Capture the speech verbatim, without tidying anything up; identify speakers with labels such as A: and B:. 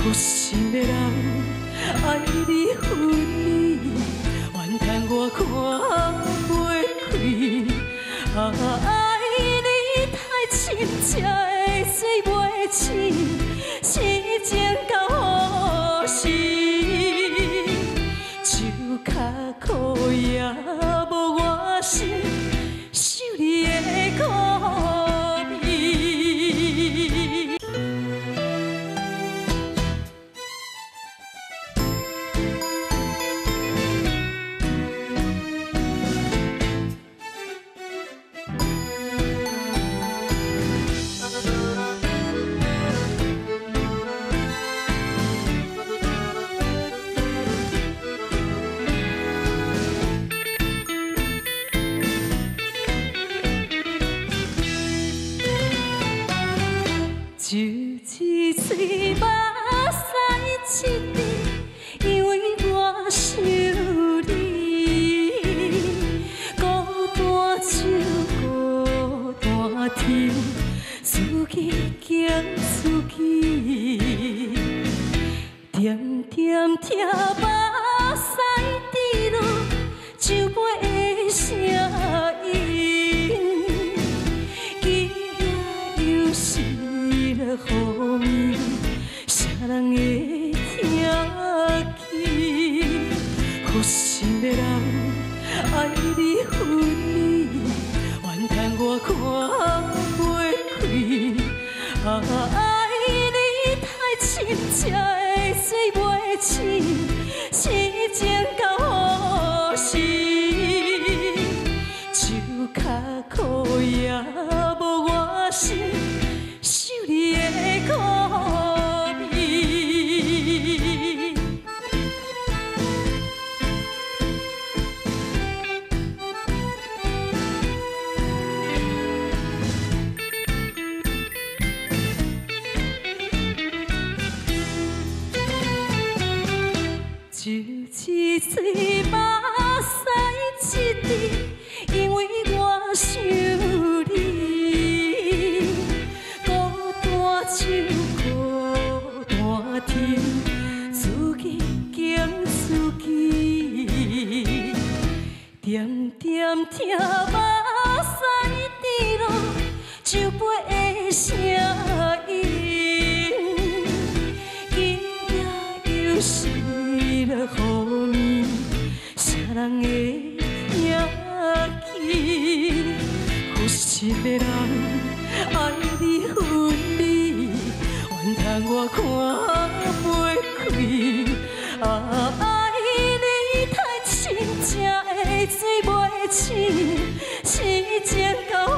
A: 负心的人爱你恨你，怨叹我看袂开。啊，爱你太深，才会水袂清，痴情到何时？手脚苦也无我心，受你的苦味。就一嘴目屎一滴，因为我想你。孤单手，孤单天，思己惊思己，点点听目屎滴落，酒杯的声音，记也犹是。好眠，啥人会听见？负心的人爱你恨你，怨叹我看袂开。啊，爱你太深，才会水袂清，痴情到何时？手脚苦也无我心。你的苦味，就一嘴目屎一滴，因为我想你。手孤单天，思己惊思己，点点听目屎滴落，酒杯的声音，记也犹是了好眠，啥人会听见？负心的人爱你恨你。怨叹我看袂开。啊，爱你太深，才会水袂清，痴情到